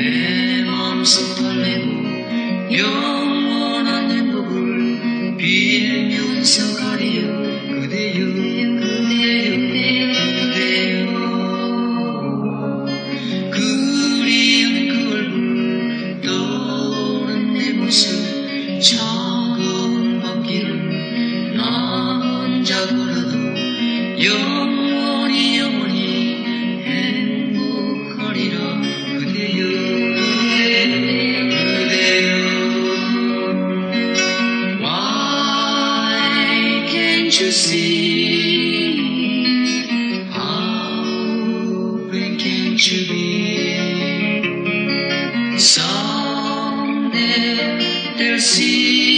내 마음속 설레고 영원한 행복을 빌면서 가리요 그대여 그리운 그 얼굴 떠오른 내 모습 차가운 밤길을 나 혼자 걸어도 영원히 행복하리라 그대여 Why can't you see how great can't you be someday they'll see